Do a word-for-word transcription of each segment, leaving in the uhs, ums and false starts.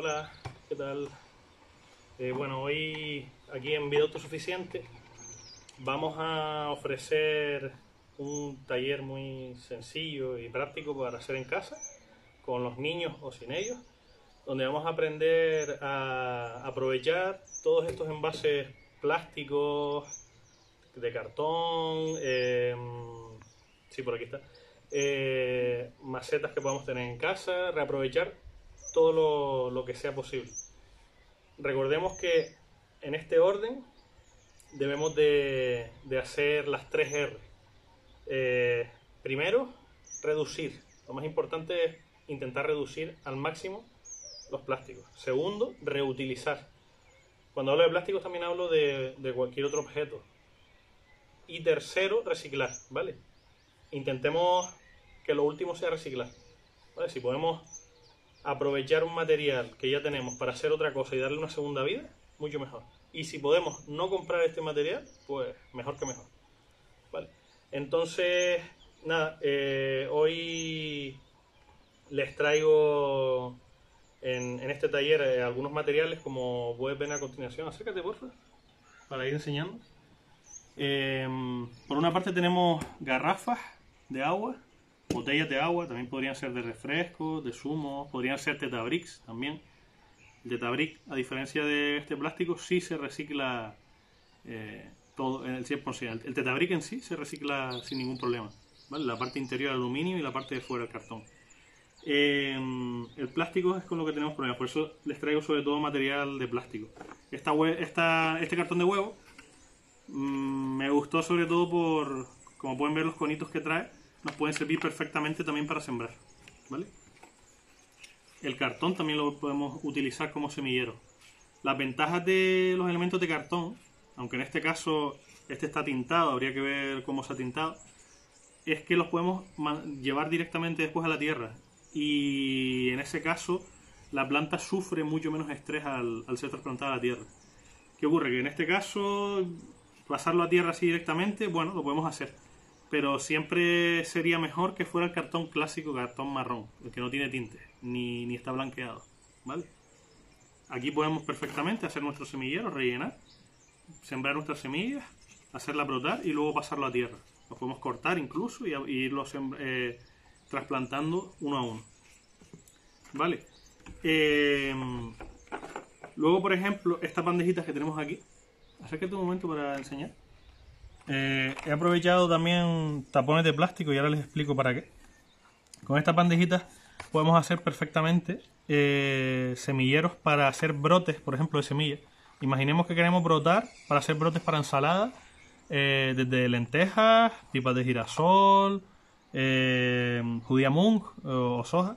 Hola, ¿qué tal? Eh, bueno, hoy aquí en Vida Autosuficiente vamos a ofrecer un taller muy sencillo y práctico para hacer en casa, con los niños o sin ellos, donde vamos a aprender a aprovechar todos estos envases plásticos, de cartón, eh, sí, por aquí está, eh, macetas que podamos tener en casa, reaprovechar todo lo, lo que sea posible. Recordemos que en este orden debemos de, de hacer las tres R. Eh, primero, reducir. Lo más importante es intentar reducir al máximo los plásticos. Segundo, reutilizar. Cuando hablo de plásticos también hablo de, de cualquier otro objeto. Y tercero, reciclar, ¿vale? Intentemos que lo último sea reciclar, ¿vale? Si podemos aprovechar un material que ya tenemos para hacer otra cosa y darle una segunda vida, mucho mejor. Y si podemos no comprar este material, pues mejor que mejor, ¿vale? Entonces, nada, eh, hoy les traigo en, en este taller eh, algunos materiales, como puedes ver a continuación. Acércate, por favor, para ir enseñando. Eh, por una parte tenemos garrafas de agua, botellas de agua, también podrían ser de refresco, de zumo, podrían ser tetabricks también. El tetabrick, a diferencia de este plástico, sí se recicla eh, todo, el cien por ciento. El tetabrick en sí se recicla sin ningún problema, ¿vale? La parte interior el aluminio y la parte de fuera el cartón. Eh, el plástico es con lo que tenemos problemas, por eso les traigo sobre todo material de plástico. Esta, esta, este cartón de huevo mmm, me gustó sobre todo por, como pueden ver, los conitos que trae. Nos pueden servir perfectamente también para sembrar, ¿vale? El cartón también lo podemos utilizar como semillero. Las ventajas de los elementos de cartón, aunque en este caso este está tintado, habría que ver cómo se ha tintado, es que los podemos llevar directamente después a la tierra, y en ese caso la planta sufre mucho menos estrés al, al ser trasplantada a la tierra. ¿Qué ocurre? Que en este caso pasarlo a tierra así directamente, bueno, lo podemos hacer, pero siempre sería mejor que fuera el cartón clásico, cartón marrón, el que no tiene tinte, ni, ni está blanqueado, ¿vale? Aquí podemos perfectamente hacer nuestro semillero, rellenar, sembrar nuestras semillas, hacerla brotar y luego pasarlo a tierra. Lo podemos cortar incluso y, y irlo eh, trasplantando uno a uno, ¿vale? Eh, luego, por ejemplo, estas bandejitas que tenemos aquí, acércate un momento para enseñar. Eh, he aprovechado también tapones de plástico y ahora les explico para qué. Con estas bandejitas podemos hacer perfectamente eh, semilleros para hacer brotes, por ejemplo, de semillas. Imaginemos que queremos brotar para hacer brotes para ensalada, eh, desde lentejas, pipas de girasol, eh, judía mung o, o soja.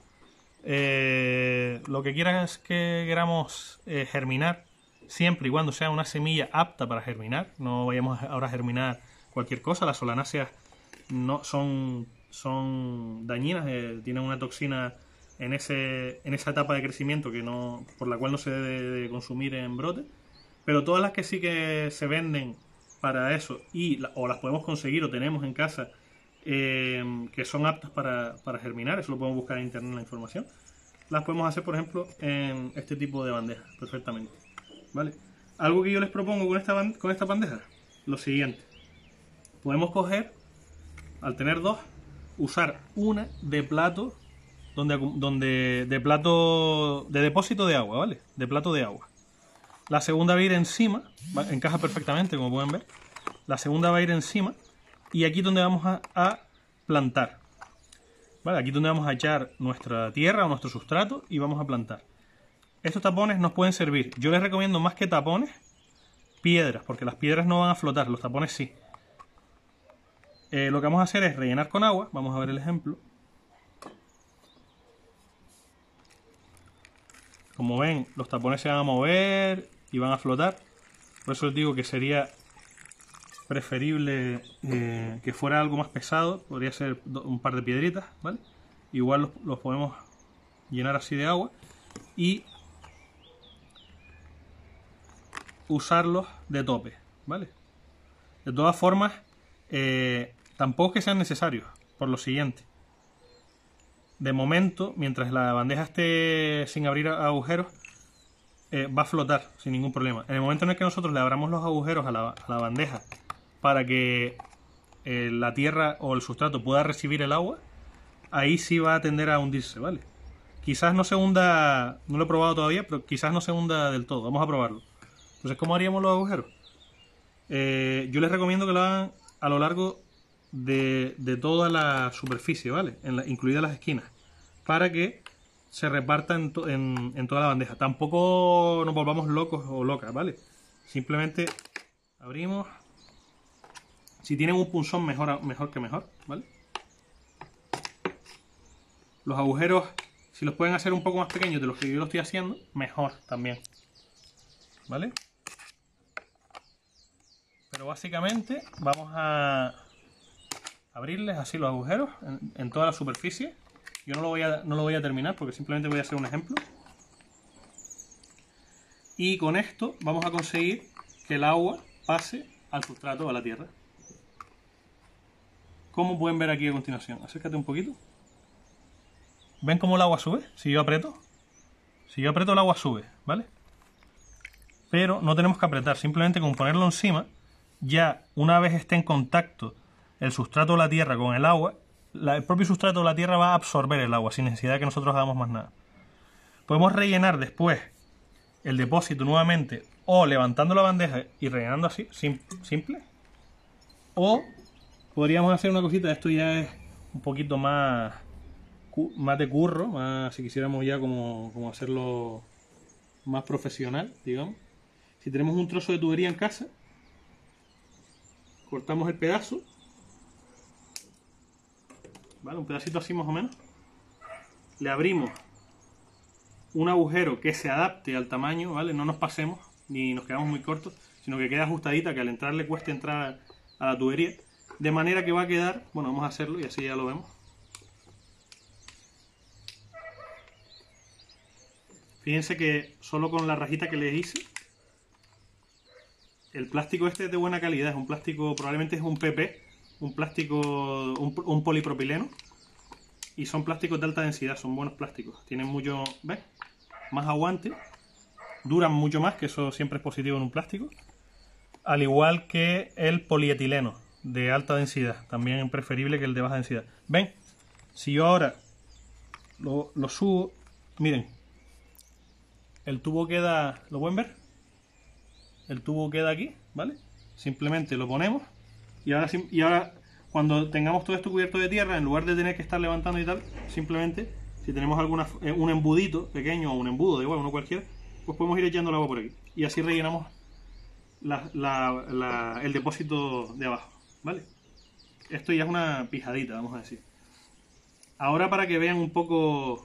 Eh, lo que quieras que queramos eh, germinar, siempre y cuando sea una semilla apta para germinar. No vayamos ahora a germinar cualquier cosa. Las solanáceas no son, son dañinas, eh, tienen una toxina en, ese, en esa etapa de crecimiento que no, por la cual no se debe de consumir en brote. Pero todas las que sí que se venden para eso, y o las podemos conseguir o tenemos en casa, eh, que son aptas para, para germinar, eso lo podemos buscar en internet la información, las podemos hacer, por ejemplo, en este tipo de bandejas perfectamente, ¿vale? Algo que yo les propongo con esta, con esta bandeja, lo siguiente: podemos coger, al tener dos, usar una de plato, donde, donde de plato de depósito de agua, ¿vale? De plato de agua. La segunda va a ir encima, ¿vale? Encaja perfectamente, como pueden ver. La segunda va a ir encima, y aquí donde vamos a, a plantar, ¿vale? Aquí donde vamos a echar nuestra tierra o nuestro sustrato y vamos a plantar. Estos tapones nos pueden servir. Yo les recomiendo, más que tapones, piedras, porque las piedras no van a flotar, los tapones sí. Eh, lo que vamos a hacer es rellenar con agua. Vamos a ver el ejemplo. Como ven, los tapones se van a mover y van a flotar. Por eso les digo que sería preferible eh, que fuera algo más pesado. Podría ser un par de piedritas, ¿vale? Igual los, los podemos llenar así de agua y usarlos de tope, ¿vale? De todas formas, eh, tampoco es que sean necesarios, por lo siguiente: de momento, mientras la bandeja esté sin abrir agujeros, eh, va a flotar sin ningún problema. En el momento en el que nosotros le abramos los agujeros a la, a la bandeja para que eh, la tierra o el sustrato pueda recibir el agua, ahí sí va a tender a hundirse, ¿vale? Quizás no se hunda, no lo he probado todavía, pero quizás no se hunda del todo. Vamos a probarlo. Entonces, ¿cómo haríamos los agujeros? Eh, yo les recomiendo que lo hagan a lo largo de, de toda la superficie, ¿vale? En la, incluidas las esquinas, para que se reparta en, to, en, en toda la bandeja. Tampoco nos volvamos locos o locas, ¿vale? Simplemente abrimos. Si tienen un punzón, mejor, mejor que mejor, ¿vale? Los agujeros, si los pueden hacer un poco más pequeños de los que yo lo estoy haciendo, mejor también, ¿vale? Pero básicamente vamos a abrirles así los agujeros en, en toda la superficie. Yo no lo, voy a, no lo voy a terminar porque simplemente voy a hacer un ejemplo. Y con esto vamos a conseguir que el agua pase al sustrato, a la tierra. Como pueden ver aquí a continuación. Acércate un poquito. ¿Ven cómo el agua sube? Si yo aprieto. Si yo aprieto el agua sube, ¿vale? Pero no tenemos que apretar. Simplemente con ponerlo encima, ya una vez esté en contacto el sustrato de la tierra con el agua, la, el propio sustrato de la tierra va a absorber el agua sin necesidad de que nosotros hagamos más nada. Podemos rellenar después el depósito nuevamente o levantando la bandeja y rellenando así, sim, simple. O podríamos hacer una cosita, esto ya es un poquito más, más de curro, más, si quisiéramos ya como, como hacerlo más profesional, digamos. Si tenemos un trozo de tubería en casa, cortamos el pedazo, ¿vale? Un pedacito así más o menos. Le abrimos un agujero que se adapte al tamaño, ¿vale? No nos pasemos ni nos quedamos muy cortos, sino que quede ajustadita, que al entrar le cueste entrar a la tubería. De manera que va a quedar, bueno, vamos a hacerlo y así ya lo vemos. Fíjense que solo con la rajita que les hice, el plástico este es de buena calidad, es un plástico, probablemente es un P P, un plástico, un, un polipropileno, y son plásticos de alta densidad, son buenos plásticos, tienen mucho, ¿ves? Más aguante, duran mucho más, que eso siempre es positivo en un plástico, al igual que el polietileno de alta densidad, también es preferible que el de baja densidad. ¿Ven? Si yo ahora lo, lo subo, miren, el tubo queda, ¿lo pueden ver? El tubo queda aquí, ¿vale? Simplemente lo ponemos y ahora, y ahora cuando tengamos todo esto cubierto de tierra, en lugar de tener que estar levantando y tal, simplemente si tenemos alguna, un embudito pequeño o un embudo, de igual, uno cualquiera, pues podemos ir echando el agua por aquí y así rellenamos la, la, la, el depósito de abajo, ¿vale? Esto ya es una pijadita, vamos a decir. Ahora, para que vean un poco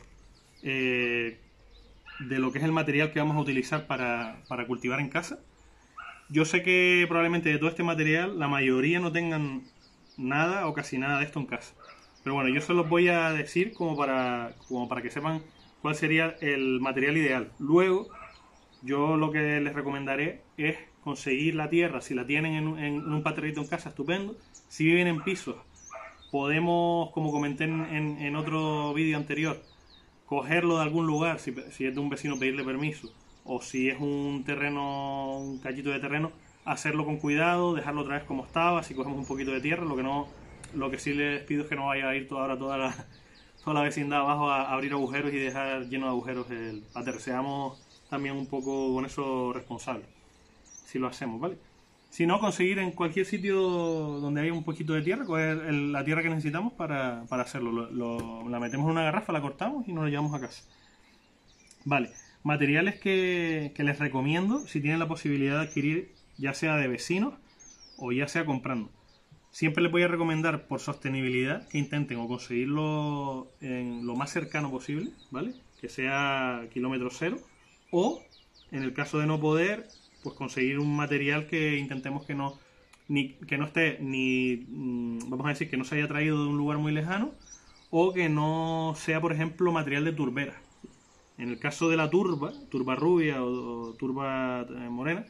eh, de lo que es el material que vamos a utilizar para, para cultivar en casa. Yo sé que probablemente de todo este material la mayoría no tengan nada o casi nada de esto en casa. Pero bueno, yo se los voy a decir como para, como para que sepan cuál sería el material ideal. Luego, yo lo que les recomendaré es conseguir la tierra. Si la tienen en, en un paterrito en casa, estupendo. Si viven en pisos, podemos, como comenté en, en, en otro vídeo anterior, cogerlo de algún lugar, si, si es de un vecino pedirle permiso, o si es un terreno, un cachito de terreno, hacerlo con cuidado, dejarlo otra vez como estaba, si cogemos un poquito de tierra, lo que no, lo que sí les pido es que no vaya a ir toda, ahora toda la, toda la vecindad abajo a, a abrir agujeros y dejar lleno de agujeros el pater. Seamos también un poco con eso responsables, si lo hacemos, ¿vale? Si no, conseguir en cualquier sitio donde haya un poquito de tierra, coger el, la tierra que necesitamos para, para hacerlo. Lo, lo, la metemos en una garrafa, la cortamos y nos la llevamos a casa. Vale, materiales que, que les recomiendo si tienen la posibilidad de adquirir, ya sea de vecinos o ya sea comprando. Siempre les voy a recomendar, por sostenibilidad, que intenten o conseguirlo en lo más cercano posible, ¿vale? Que sea kilómetro cero, o en el caso de no poder, pues conseguir un material que intentemos que no, ni, que no esté ni, vamos a decir, que no se haya traído de un lugar muy lejano, o que no sea, por ejemplo, material de turbera. En el caso de la turba, turba rubia o, o turba morena,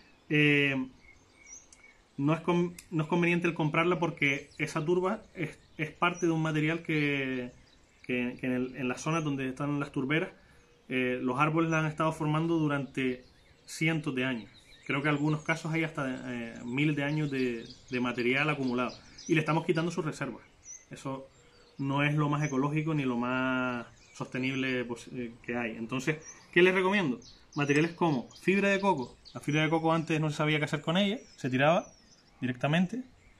eh, no, es con, no es conveniente el comprarla porque esa turba es, es parte de un material que, que, que en, el, en las zonas donde están las turberas, eh, los árboles la han estado formando durante cientos de años. Creo que en algunos casos hay hasta eh, miles de años de, de material acumulado. Y le estamos quitando sus reservas. Eso no es lo más ecológico ni lo más sostenible que hay. Entonces, ¿qué les recomiendo? Materiales como fibra de coco. La fibra de coco antes no se sabía qué hacer con ella, se tiraba directamente.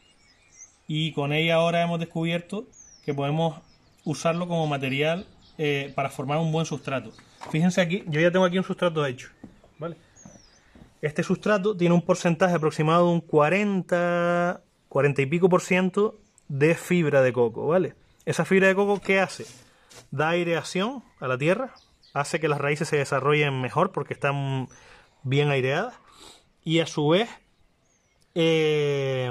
Y con ella ahora hemos descubierto que podemos usarlo como material eh, para formar un buen sustrato. Fíjense aquí, yo ya tengo aquí un sustrato hecho, ¿vale? Este sustrato tiene un porcentaje aproximado de un cuarenta, cuarenta y pico por ciento de fibra de coco, ¿vale? Esa fibra de coco, ¿qué hace? Da aireación a la tierra, hace que las raíces se desarrollen mejor porque están bien aireadas y a su vez eh,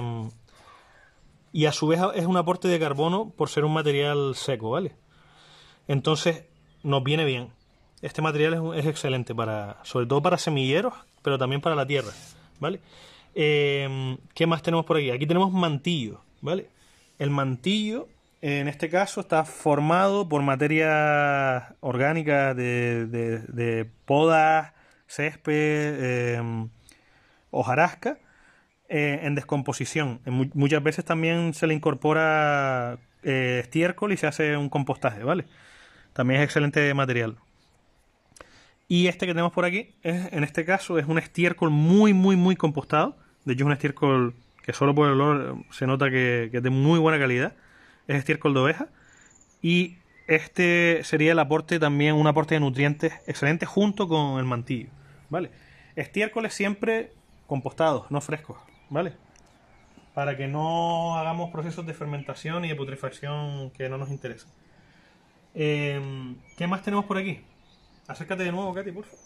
y a su vez es un aporte de carbono por ser un material seco, ¿vale? Entonces nos viene bien. Este material es, es excelente para, sobre todo para semilleros, pero también para la tierra, ¿vale? Eh, ¿Qué más tenemos por aquí? Aquí tenemos mantillo, ¿vale? El mantillo, en este caso, está formado por materias orgánicas de, de, de podas, césped, eh, hojarasca, eh, en descomposición. En, muchas veces también se le incorpora eh, estiércol y se hace un compostaje, ¿vale? También es excelente material. Y este que tenemos por aquí, es, en este caso, es un estiércol muy, muy, muy compostado. De hecho, es un estiércol que solo por el olor se nota que, que es de muy buena calidad. Es estiércol de oveja. Y este sería el aporte también, un aporte de nutrientes excelente junto con el mantillo, ¿vale? Estiércoles siempre compostados, no frescos, ¿vale? Para que no hagamos procesos de fermentación y de putrefacción que no nos interesan. Eh, ¿Qué más tenemos por aquí? Acércate de nuevo, Katy, por favor.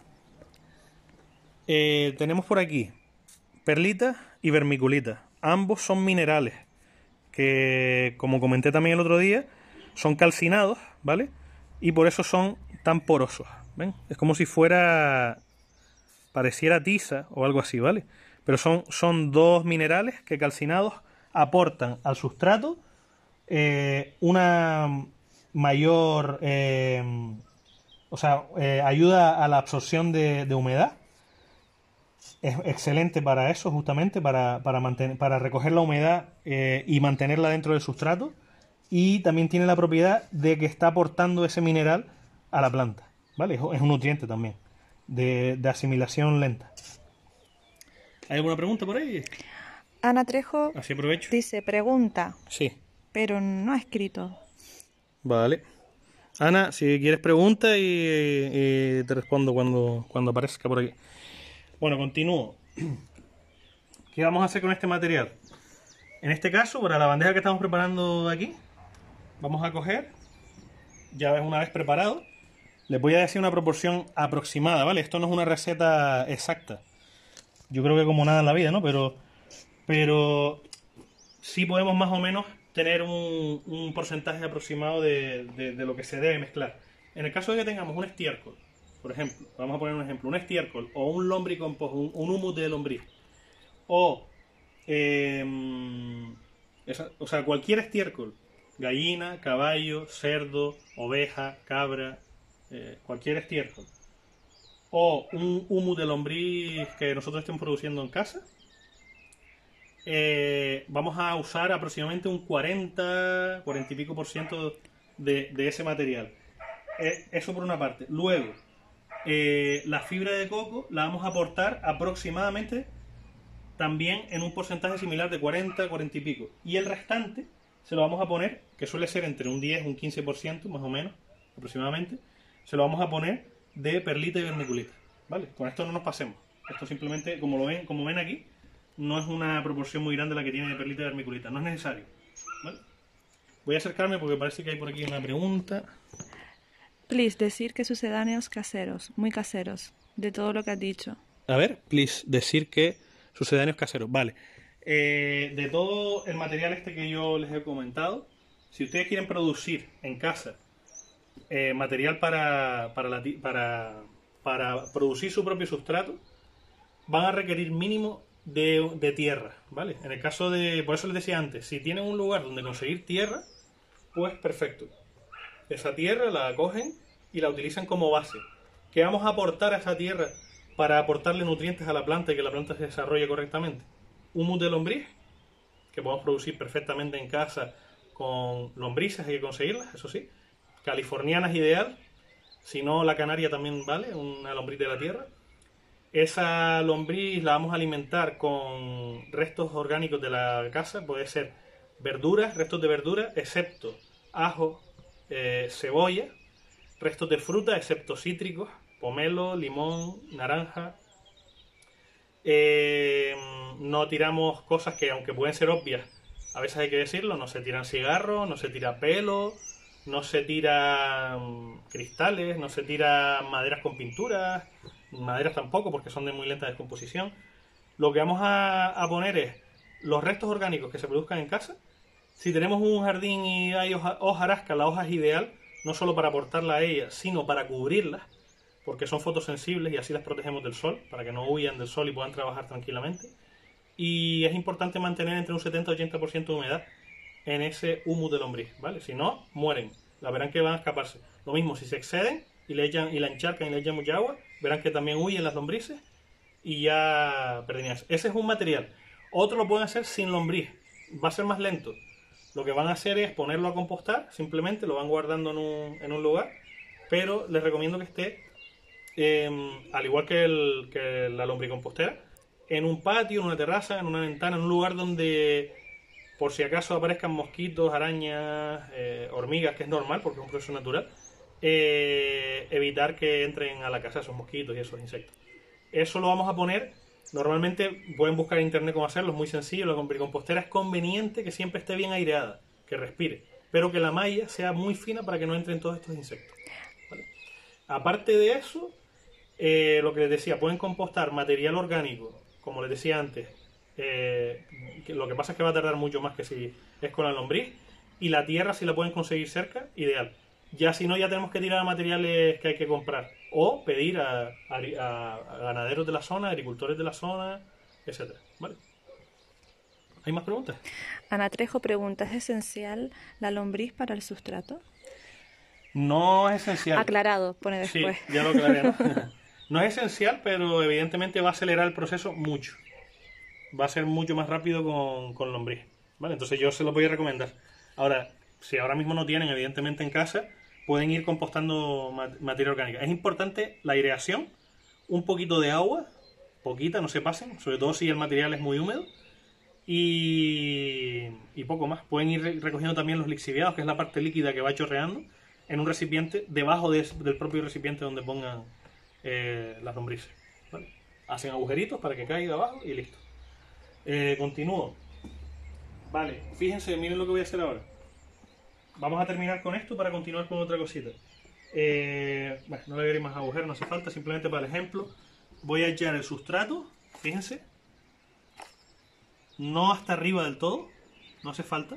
Eh, tenemos por aquí perlita y vermiculita. Ambos son minerales que, como comenté también el otro día, son calcinados, ¿vale? Y por eso son tan porosos, ¿ven? Es como si fuera, pareciera tiza o algo así, ¿vale? Pero son, son dos minerales que calcinados aportan al sustrato eh, una mayor... Eh, O sea, eh, ayuda a la absorción de, de humedad. Es excelente para eso, justamente, para, para, mantener, para recoger la humedad eh, y mantenerla dentro del sustrato. Y también tiene la propiedad de que está aportando ese mineral a la planta, ¿vale? Es, es un nutriente también, de, de asimilación lenta. ¿Hay alguna pregunta por ahí? Ana Trejo Así aprovecho. dice, pregunta, Sí. pero no ha escrito. Vale. Ana, si quieres pregunta y, y te respondo cuando, cuando aparezca por aquí. Bueno, continúo. ¿Qué vamos a hacer con este material? En este caso, para la bandeja que estamos preparando aquí, vamos a coger, ya ves, una vez preparado, les voy a decir una proporción aproximada, ¿vale? Esto no es una receta exacta. Yo creo que como nada en la vida, ¿no? Pero, pero sí podemos más o menos tener un, un porcentaje aproximado de, de, de lo que se debe mezclar. En el caso de que tengamos un estiércol, por ejemplo, vamos a poner un ejemplo, un estiércol o un lombricompost, un, un humus de lombriz, o, eh, esa, o sea, cualquier estiércol, gallina, caballo, cerdo, oveja, cabra, eh, cualquier estiércol, o un humus de lombriz que nosotros estemos produciendo en casa, Eh, vamos a usar aproximadamente un cuarenta, cuarenta y pico por ciento de, de ese material. Eh, eso por una parte. Luego, eh, la fibra de coco la vamos a aportar aproximadamente también en un porcentaje similar de cuarenta, cuarenta y pico. Y el restante se lo vamos a poner, que suele ser entre un diez y un quince por ciento más o menos, aproximadamente, se lo vamos a poner de perlita y vermiculita, ¿vale? Con esto no nos pasemos. Esto simplemente, como lo ven, como ven aquí, no es una proporción muy grande la que tiene de perlita y vermiculita. No es necesario, ¿vale? Voy a acercarme porque parece que hay por aquí una pregunta. Please, decir que sucedáneos caseros, muy caseros, de todo lo que has dicho. A ver, please, decir que sucedáneos caseros. Vale. Eh, de todo el material este que yo les he comentado, si ustedes quieren producir en casa eh, material para, para, la, para, para producir su propio sustrato, van a requerir mínimo De, de tierra, ¿vale? En el caso de, por eso les decía antes, si tienen un lugar donde conseguir tierra, pues perfecto. Esa tierra la cogen y la utilizan como base. ¿Qué vamos a aportar a esa tierra para aportarle nutrientes a la planta y que la planta se desarrolle correctamente? Humus de lombriz, que podemos producir perfectamente en casa con lombrices, hay que conseguirlas, eso sí. Californiana es ideal, si no la canaria también vale, una lombriz de la tierra. Esa lombriz la vamos a alimentar con restos orgánicos de la casa, puede ser verduras, restos de verduras, excepto ajo, eh, cebolla, restos de fruta, excepto cítricos, pomelo, limón, naranja. Eh, no tiramos cosas que, aunque pueden ser obvias, a veces hay que decirlo, no se tiran cigarros, no se tira pelo, no se tiran cristales, no se tiran maderas con pinturas, maderas tampoco porque son de muy lenta descomposición. Lo que vamos a, a poner es los restos orgánicos que se produzcan en casa. Si tenemos un jardín y hay hoja, hojarasca, la hoja es ideal, no solo para aportarla a ella, sino para cubrirlas, porque son fotosensibles y así las protegemos del sol, para que no huyan del sol y puedan trabajar tranquilamente. Y es importante mantener entre un setenta y ochenta por ciento de humedad en ese humus de lombriz, ¿vale? Si no, mueren. La verán que van a escaparse. Lo mismo, si se exceden y le echan y la encharcan y le echan mucha agua, verán que también huyen las lombrices y ya perdían eso. Ese es un material. Otro lo pueden hacer sin lombriz. Va a ser más lento. Lo que van a hacer es ponerlo a compostar, simplemente lo van guardando en un, en un lugar, pero les recomiendo que esté, eh, al igual que, el, que la lombricompostera, en un patio, en una terraza, en una ventana, en un lugar donde, por si acaso aparezcan mosquitos, arañas, eh, hormigas, que es normal porque es un proceso natural, eh, evitar que entren a la casa esos mosquitos y esos insectos. Eso lo vamos a poner. Normalmente pueden buscar en internet cómo hacerlo, es muy sencillo. La lombricompostera es conveniente que siempre esté bien aireada, que respire, pero que la malla sea muy fina para que no entren todos estos insectos, ¿vale? Aparte de eso, eh, lo que les decía, pueden compostar material orgánico, como les decía antes, eh, que lo que pasa es que va a tardar mucho más que si es con la lombriz, y la tierra, si la pueden conseguir cerca, ideal. Ya si no, ya tenemos que tirar a materiales que hay que comprar o pedir a, a, a ganaderos de la zona, agricultores de la zona, etcétera. ¿Vale? ¿Hay más preguntas? Ana Trejo pregunta, ¿es esencial la lombriz para el sustrato? No es esencial. Aclarado, pone después. Sí, ya lo aclaré, ¿no? No es esencial, pero evidentemente va a acelerar el proceso mucho. Va a ser mucho más rápido con, con lombriz, ¿vale? Entonces yo se lo voy a recomendar. Ahora, si ahora mismo no tienen, evidentemente en casa, pueden ir compostando materia orgánica. Es importante la aireación, un poquito de agua, poquita, no se pasen, sobre todo si el material es muy húmedo, y, y poco más. Pueden ir recogiendo también los lixiviados, que es la parte líquida que va chorreando, en un recipiente, debajo de, del propio recipiente donde pongan eh, las lombrices, ¿vale? Hacen agujeritos para que caiga abajo y listo. Eh, continúo. Vale, fíjense, miren lo que voy a hacer ahora. Vamos a terminar con esto para continuar con otra cosita. Eh, bueno, no le voy a ir más agujeros, no hace falta, simplemente para el ejemplo. Voy a echar el sustrato, fíjense. No hasta arriba del todo, no hace falta.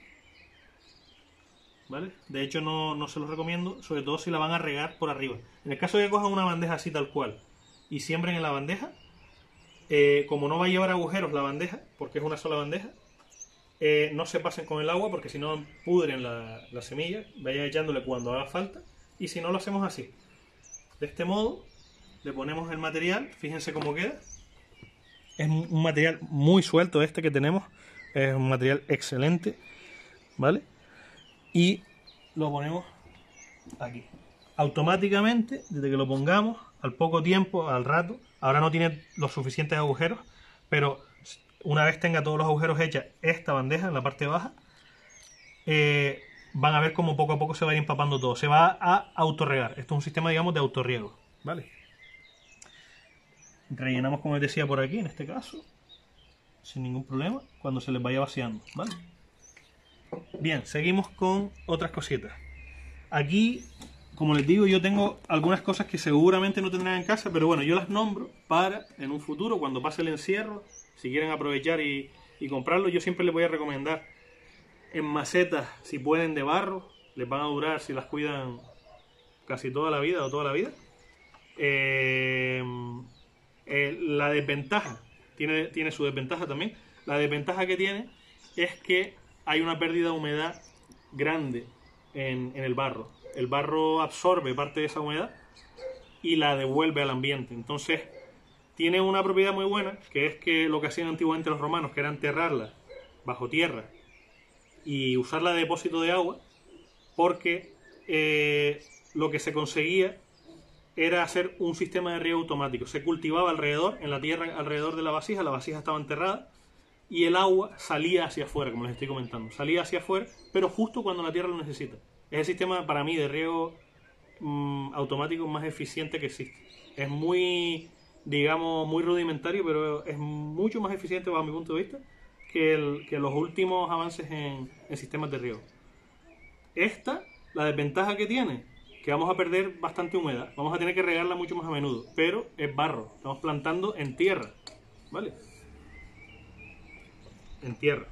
¿Vale? De hecho no, no se los recomiendo, sobre todo si la van a regar por arriba. En el caso de que cojan una bandeja así tal cual y siembren en la bandeja, eh, como no va a llevar agujeros la bandeja, porque es una sola bandeja, Eh, no se pasen con el agua porque si no pudren la, la semilla. Vayan echándole cuando haga falta. Y si no, lo hacemos así. De este modo, le ponemos el material. Fíjense cómo queda. Es un material muy suelto este que tenemos. Es un material excelente, ¿vale? Y lo ponemos aquí. Automáticamente, desde que lo pongamos, al poco tiempo, al rato, ahora no tiene los suficientes agujeros, pero una vez tenga todos los agujeros hechas esta bandeja en la parte baja, eh, van a ver cómo poco a poco se va a ir empapando todo. Se va a autorregar. Esto es un sistema, digamos, de autorriego, ¿vale? Rellenamos, como les decía, por aquí, en este caso, sin ningún problema, cuando se les vaya vaciando, ¿vale? Bien, seguimos con otras cositas. Aquí, como les digo, yo tengo algunas cosas que seguramente no tendrán en casa, pero bueno, yo las nombro para, en un futuro, cuando pase el encierro, si quieren aprovechar y, y comprarlo, yo siempre les voy a recomendar en macetas, si pueden, de barro, les van a durar si las cuidan casi toda la vida o toda la vida. Eh, eh, la desventaja, tiene, tiene su desventaja también, la desventaja que tiene es que hay una pérdida de humedad grande en, en el barro. el barro absorbe parte de esa humedad y la devuelve al ambiente. Entonces tiene una propiedad muy buena, que es que lo que hacían antiguamente los romanos, que era enterrarla bajo tierra y usarla de depósito de agua, porque eh, lo que se conseguía era hacer un sistema de riego automático. Se cultivaba alrededor, en la tierra alrededor de la vasija, la vasija estaba enterrada y el agua salía hacia afuera, como les estoy comentando. Salía hacia afuera, pero justo cuando la tierra lo necesita. Es el sistema, para mí, de riego mmm, automático más eficiente que existe. Es muy, digamos, muy rudimentario, pero es mucho más eficiente, bajo mi punto de vista, que, el, que los últimos avances en, en sistemas de riego. Esta, la desventaja que tiene, que vamos a perder bastante humedad. Vamos a tener que regarla mucho más a menudo, pero es barro. Estamos plantando en tierra, ¿vale? En tierra.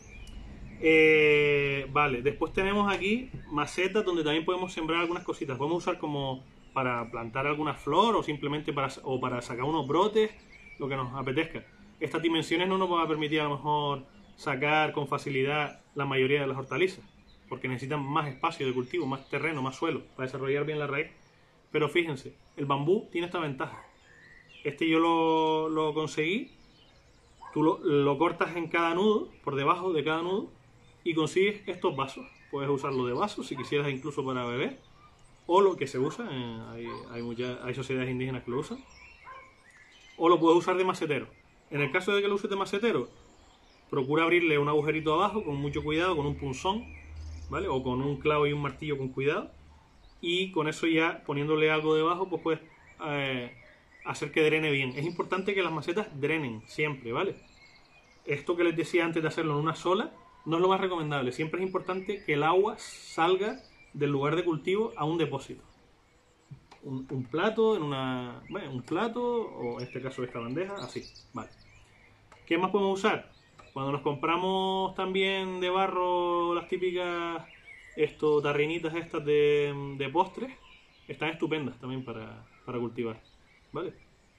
Eh, vale, después tenemos aquí macetas donde también podemos sembrar algunas cositas. Podemos usar como para plantar alguna flor o simplemente para, o para sacar unos brotes, lo que nos apetezca. Estas dimensiones no nos van a permitir a lo mejor sacar con facilidad la mayoría de las hortalizas, porque necesitan más espacio de cultivo, más terreno, más suelo para desarrollar bien la raíz. Pero fíjense, el bambú tiene esta ventaja. Este yo lo, lo conseguí. Tú lo, lo cortas en cada nudo, por debajo de cada nudo, y consigues estos vasos. Puedes usarlo de vaso si quisieras, incluso para beber, o lo que se usa, eh, hay, hay, muchas, hay sociedades indígenas que lo usan, o lo puedes usar de macetero. En el caso de que lo uses de macetero, procura abrirle un agujerito abajo con mucho cuidado, con un punzón, ¿vale? O con un clavo y un martillo con cuidado, y con eso ya poniéndole algo debajo, pues puedes eh, hacer que drene bien. Es importante que las macetas drenen siempre, ¿vale? Esto que les decía antes de hacerlo en una sola no es lo más recomendable. Siempre es importante que el agua salga del lugar de cultivo a un depósito. Un, un plato, en una, bueno, un plato, o en este caso esta bandeja, así, vale. ¿Qué más podemos usar? Cuando nos compramos también de barro las típicas esto, tarrinitas estas de, de postres, están estupendas también para, para cultivar, ¿vale?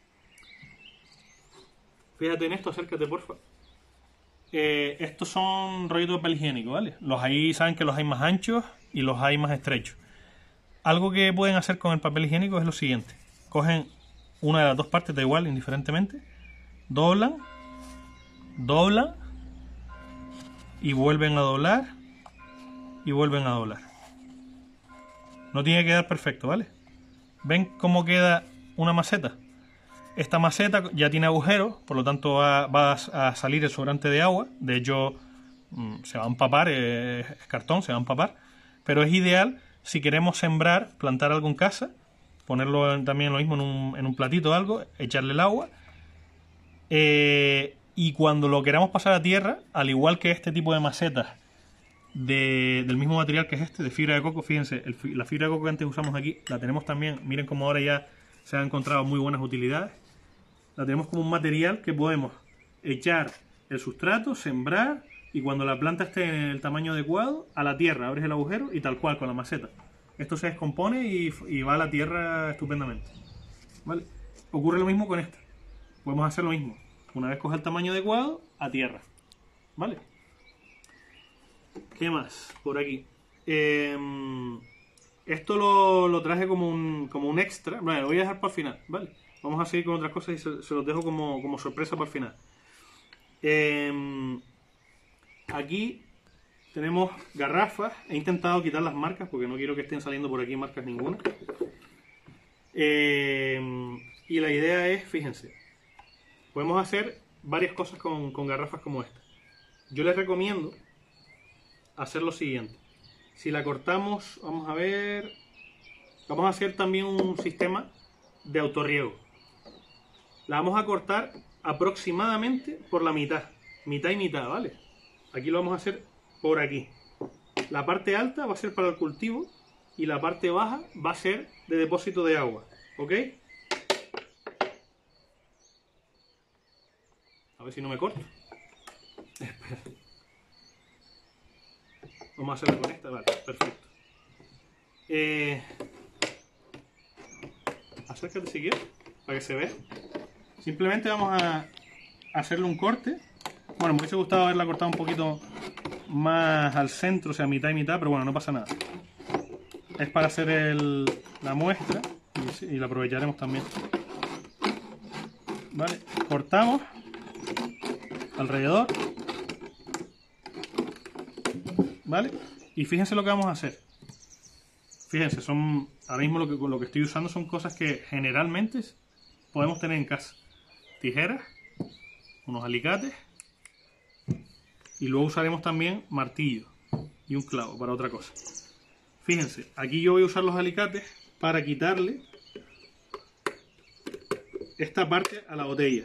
Fíjate en esto, acércate porfa. Eh, estos son rollitos de papel higiénico, ¿vale? Los hay, saben que los hay más anchos y los hay más estrechos. Algo que pueden hacer con el papel higiénico es lo siguiente. Cogen una de las dos partes, da igual, indiferentemente, doblan, doblan y vuelven a doblar y vuelven a doblar. No tiene que quedar perfecto, ¿vale? ¿Ven cómo queda una maceta? Esta maceta ya tiene agujeros, por lo tanto va, va a salir el sobrante de agua. De hecho, se va a empapar, es cartón, se va a empapar. Pero es ideal si queremos sembrar, plantar algo en casa, ponerlo también lo mismo en un, en un platito o algo, echarle el agua. Eh, y cuando lo queramos pasar a tierra, al igual que este tipo de macetas de, del mismo material que es este, de fibra de coco, fíjense, el, la fibra de coco que antes usamos aquí, la tenemos también, miren cómo ahora ya se han encontrado muy buenas utilidades. La tenemos como un material que podemos echar el sustrato, sembrar, y cuando la planta esté en el tamaño adecuado, a la tierra, abres el agujero y tal cual con la maceta. Esto se descompone y, y va a la tierra estupendamente, ¿vale? Ocurre lo mismo con esta. Podemos hacer lo mismo. Una vez coja el tamaño adecuado, a tierra, ¿vale? ¿Qué más? Por aquí. Eh, esto lo, lo traje como un, como un extra. Vale, lo voy a dejar para el final, ¿vale? Vamos a seguir con otras cosas y se, se los dejo como, como sorpresa para el final. Eh, aquí tenemos garrafas. He intentado quitar las marcas porque no quiero que estén saliendo por aquí marcas ninguna. Eh, y la idea es, fíjense, podemos hacer varias cosas con, con garrafas como esta. Yo les recomiendo hacer lo siguiente. Si la cortamos, vamos a ver, vamos a hacer también un sistema de autorriego. La vamos a cortar aproximadamente por la mitad, mitad y mitad, ¿vale? Aquí lo vamos a hacer por aquí. La parte alta va a ser para el cultivo y la parte baja va a ser de depósito de agua, ¿ok? A ver si no me corto. Espera. Vamos a hacerlo con esta, vale, perfecto. Eh, acércate si quieres, para que se vea. Simplemente vamos a hacerle un corte. Bueno, me hubiese gustado haberla cortado un poquito más al centro, o sea, mitad y mitad, pero bueno, no pasa nada. es para hacer el, la muestra y, y la aprovecharemos también. Vale, cortamos alrededor. Vale, y fíjense lo que vamos a hacer. Fíjense, son ahora mismo lo que, lo que estoy usando son cosas que generalmente podemos tener en casa. Tijeras, unos alicates y luego usaremos también martillo y un clavo para otra cosa. Fíjense, aquí yo voy a usar los alicates para quitarle esta parte a la botella,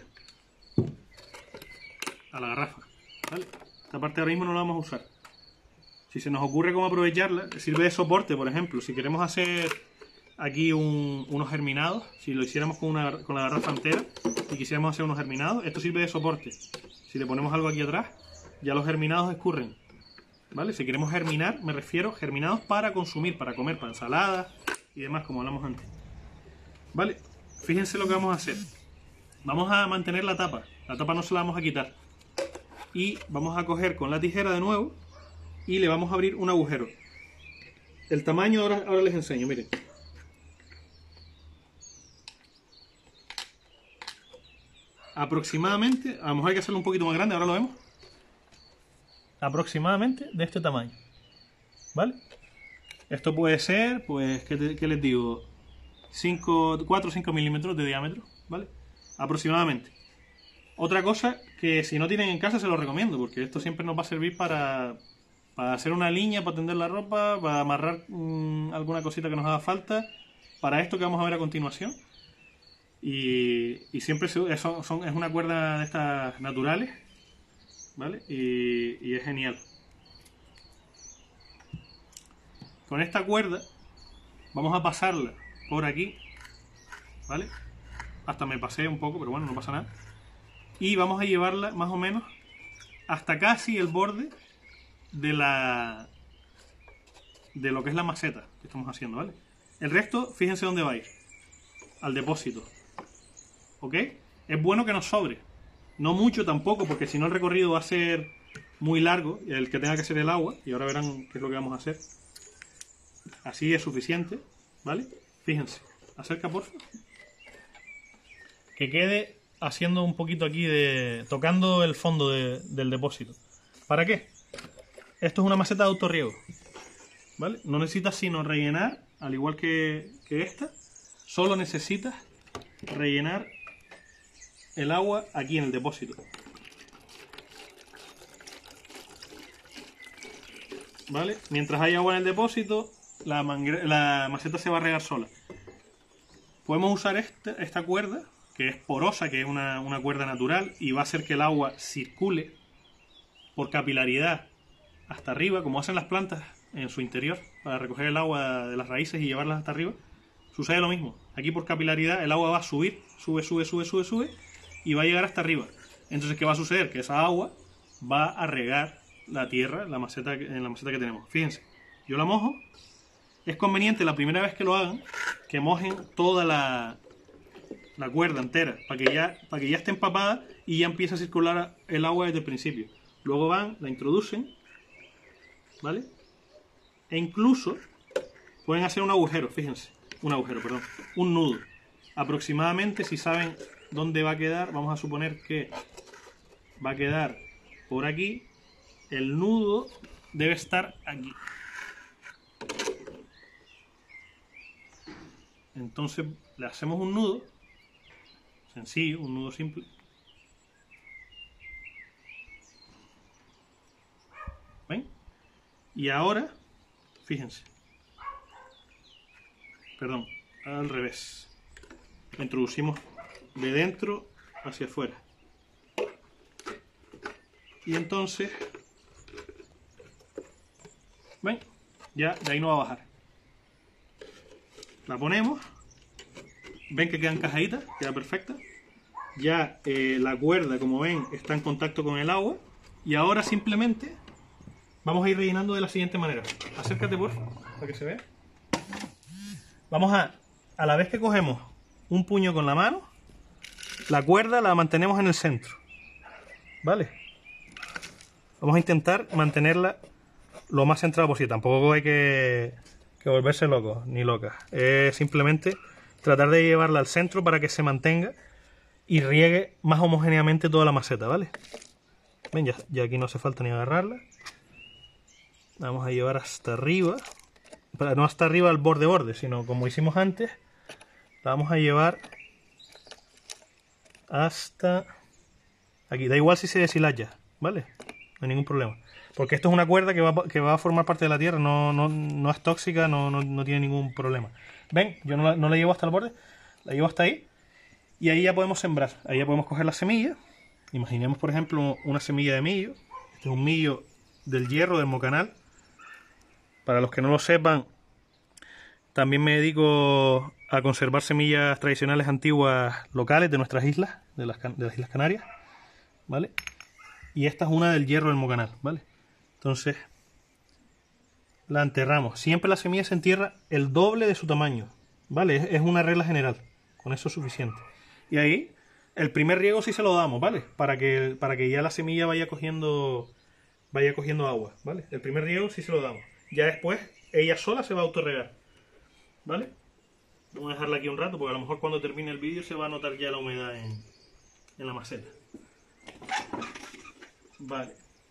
a la garrafa, ¿vale? Esta parte ahora mismo no la vamos a usar. Si se nos ocurre cómo aprovecharla, sirve de soporte, por ejemplo. Si queremos hacer aquí un, unos germinados, si lo hiciéramos con, una, con la garrafa entera y quisiéramos hacer unos germinados, esto sirve de soporte. Si le ponemos algo aquí atrás, ya los germinados escurren, ¿vale? Si queremos germinar, me refiero a germinados para consumir, para comer, para ensaladas y demás, como hablamos antes. ¿Vale? Fíjense lo que vamos a hacer. Vamos a mantener la tapa. La tapa no se la vamos a quitar. Y vamos a coger con la tijera de nuevo y le vamos a abrir un agujero. El tamaño ahora, ahora les enseño, miren. Aproximadamente, a lo mejor hay que hacerlo un poquito más grande, ahora lo vemos. Aproximadamente de este tamaño. ¿Vale? Esto puede ser, pues, ¿qué, te, qué les digo? cuatro o cinco milímetros de diámetro, ¿vale? Aproximadamente. Otra cosa que si no tienen en casa se los recomiendo, porque esto siempre nos va a servir para, para hacer una línea, para tender la ropa, para amarrar mmm, alguna cosita que nos haga falta, para esto que vamos a ver a continuación. Y, y siempre se, son, son, es una cuerda de estas naturales, ¿vale? Y, y es genial. Con esta cuerda vamos a pasarla por aquí, ¿vale? Hasta me pasé un poco, pero bueno, no pasa nada. Y vamos a llevarla más o menos hasta casi el borde de la de lo que es la maceta que estamos haciendo, ¿vale? El resto, fíjense dónde va a ir. Al depósito. ¿Ok? Es bueno que nos sobre. No mucho tampoco, porque si no el recorrido va a ser muy largo, el que tenga que ser el agua, y ahora verán qué es lo que vamos a hacer. Así es suficiente, ¿vale? Fíjense, acerca por favor. Que quede haciendo un poquito aquí de... tocando el fondo de, del depósito. ¿Para qué? Esto es una maceta de autorriego, ¿vale? No necesitas sino rellenar, al igual que, que esta, solo necesitas rellenar el agua aquí en el depósito. ¿Vale? Mientras haya agua en el depósito, la, la maceta se va a regar sola. Podemos usar esta, esta cuerda, que es porosa, que es una, una cuerda natural, y va a hacer que el agua circule por capilaridad hasta arriba, como hacen las plantas en su interior, para recoger el agua de las raíces y llevarlas hasta arriba. Sucede lo mismo. Aquí por capilaridad el agua va a subir, sube, sube, sube, sube, sube, y va a llegar hasta arriba. Entonces, ¿qué va a suceder? Que esa agua va a regar la tierra, la maceta, en la maceta que tenemos. Fíjense, yo la mojo. Es conveniente la primera vez que lo hagan que mojen toda la, la cuerda entera, para que ya, para que ya esté empapada y ya empiece a circular el agua desde el principio. Luego van, la introducen, ¿vale? E incluso pueden hacer un agujero, fíjense, un agujero, perdón, un nudo. Aproximadamente, si saben dónde va a quedar, vamos a suponer que va a quedar por aquí. El nudo debe estar aquí. Entonces le hacemos un nudo sencillo, un nudo simple. ¿Ven? Y ahora, fíjense. Perdón, al revés. Lo introducimos de dentro hacia afuera. Y entonces, ¿ven? Ya de ahí no va a bajar. La ponemos. Ven que queda encajadita, queda perfecta. Ya eh, la cuerda, como ven, está en contacto con el agua. Y ahora simplemente vamos a ir rellenando de la siguiente manera. Acércate, por favor, para que se vea. Vamos a, a la vez que cogemos un puño con la mano, la cuerda la mantenemos en el centro. ¿Vale? Vamos a intentar mantenerla lo más centrada posible. Tampoco hay que, que volverse locos, ni locas. Es simplemente tratar de llevarla al centro para que se mantenga y riegue más homogéneamente toda la maceta, ¿vale? Ven, ya, ya aquí no hace falta ni agarrarla. La vamos a llevar hasta arriba. Pero no hasta arriba al borde borde, sino como hicimos antes, la vamos a llevar hasta aquí. Da igual si se deshilaya, ¿vale? No hay ningún problema. Porque esto es una cuerda que va, que va a formar parte de la tierra, no, no, no es tóxica, no, no, no tiene ningún problema. ¿Ven? Yo no la, no la llevo hasta el borde, la llevo hasta ahí. Y ahí ya podemos sembrar. Ahí ya podemos coger la semilla. Imaginemos, por ejemplo, una semilla de millo. Este es un millo del hierro, del mocanal. Para los que no lo sepan, también me dedico a conservar semillas tradicionales antiguas locales de nuestras islas, de las, de las Islas Canarias, ¿vale? Y esta es una del hierro del mocanal, ¿vale? Entonces, la enterramos. Siempre la semilla se entierra el doble de su tamaño, ¿vale? Es, es una regla general, con eso es suficiente. Y ahí, el primer riego sí se lo damos, ¿vale? Para que, para que ya la semilla vaya cogiendo, vaya cogiendo agua, ¿vale? El primer riego sí se lo damos. Ya después, ella sola se va a autorregar, ¿vale? Vamos a dejarla aquí un rato, porque a lo mejor cuando termine el vídeo se va a notar ya la humedad en, en la maceta. Vale.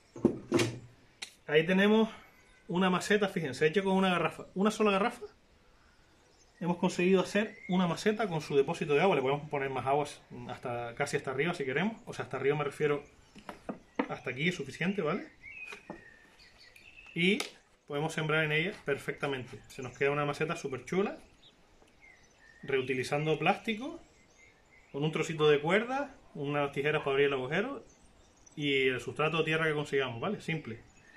Ahí tenemos una maceta, fíjense, hecha con una garrafa. Una sola garrafa. Hemos conseguido hacer una maceta con su depósito de agua. Le podemos poner más agua hasta, casi hasta arriba si queremos. O sea, hasta arriba me refiero, hasta aquí es suficiente, ¿vale? Y podemos sembrar en ella perfectamente. Se nos queda una maceta súper chula. Reutilizando plástico. Con un trocito de cuerda. Unas tijeras para abrir el agujero. Y el sustrato de tierra que consigamos, ¿vale? Simple.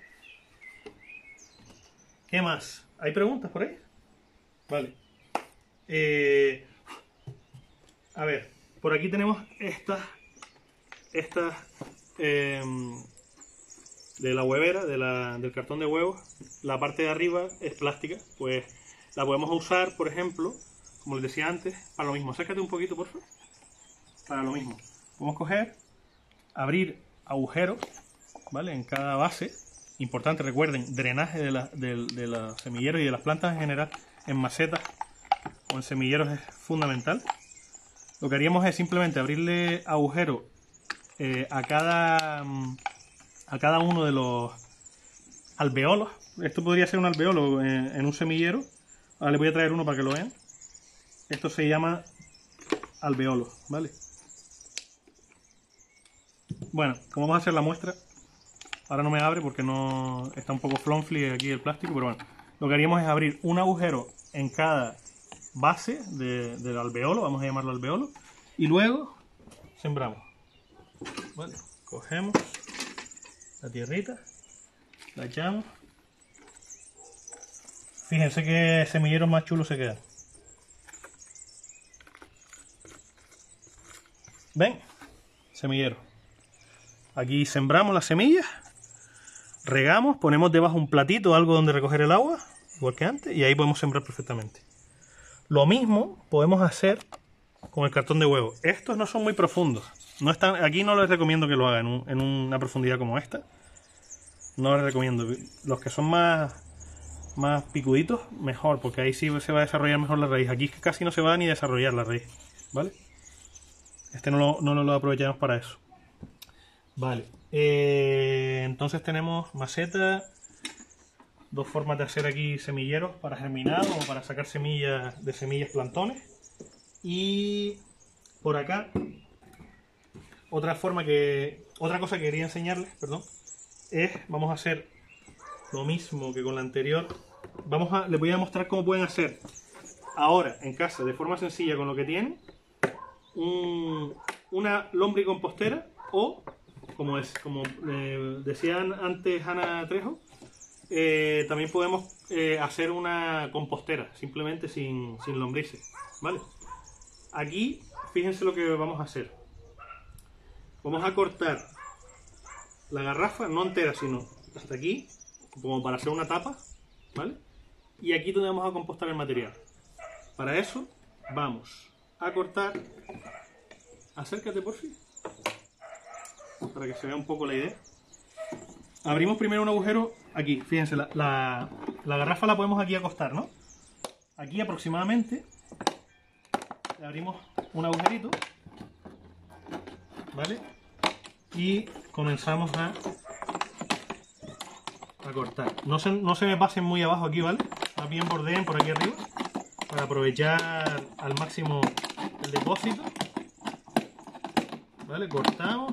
¿Qué más? ¿Hay preguntas por ahí? Vale. Eh, a ver, por aquí tenemos estas, estas eh, de la huevera, de la, del cartón de huevos. La parte de arriba es plástica, pues la podemos usar, por ejemplo, como les decía antes, para lo mismo. Acércate un poquito, por favor. Para lo mismo. Podemos coger, abrir agujeros, ¿vale? En cada base. Importante, recuerden, drenaje de, la, de, de los semilleros y de las plantas en general, en macetas o en semilleros es fundamental. Lo que haríamos es simplemente abrirle agujero eh, a cada a cada uno de los alveolos. Esto podría ser un alveolo en, en un semillero. Ahora les voy a traer uno para que lo vean. Esto se llama alveolo, ¿vale? Bueno, como vamos a hacer la muestra, ahora no me abre porque no está un poco flonfly aquí el plástico, pero bueno, lo que haríamos es abrir un agujero en cada base de, del alveolo, vamos a llamarlo alveolo, y luego sembramos. Vale, cogemos la tierrita, la echamos. Fíjense qué semilleros más chulos se quedan. ¿Ven? Semillero. Aquí sembramos las semillas, regamos, ponemos debajo un platito, algo donde recoger el agua, igual que antes, y ahí podemos sembrar perfectamente. Lo mismo podemos hacer con el cartón de huevo. Estos no son muy profundos. No están, aquí no les recomiendo que lo hagan en, un, en una profundidad como esta. No les recomiendo. Los que son más, más picuditos, mejor, porque ahí sí se va a desarrollar mejor la raíz. Aquí casi no se va ni a desarrollar la raíz, ¿vale? Este no lo, no lo aprovechamos para eso. Vale, eh, entonces tenemos maceta, dos formas de hacer aquí semilleros para germinar o para sacar semillas de semillas plantones. Y por acá, otra forma que, otra cosa que quería enseñarles, perdón, es, vamos a hacer lo mismo que con la anterior. Vamos a, les voy a mostrar cómo pueden hacer ahora en casa, de forma sencilla con lo que tienen, un, una lombricompostera o... Como, es, como eh, decían antes Ana Trejo, eh, también podemos eh, hacer una compostera, simplemente sin, sin lombrices, ¿vale? Aquí, fíjense lo que vamos a hacer. Vamos a cortar la garrafa, no entera, sino hasta aquí, como para hacer una tapa, ¿vale? Y aquí donde vamos a compostar el material. Para eso, vamos a cortar... Acércate, por fin. Para que se vea un poco la idea. Abrimos primero un agujero aquí, fíjense, la, la, la garrafa la podemos aquí acostar, ¿no? aquí aproximadamente le abrimos un agujerito, ¿vale? Y comenzamos a, a cortar. No se, no se me pasen muy abajo aquí, ¿vale? Más bien bordeen por aquí arriba para aprovechar al máximo el depósito. ¿Vale? Cortamos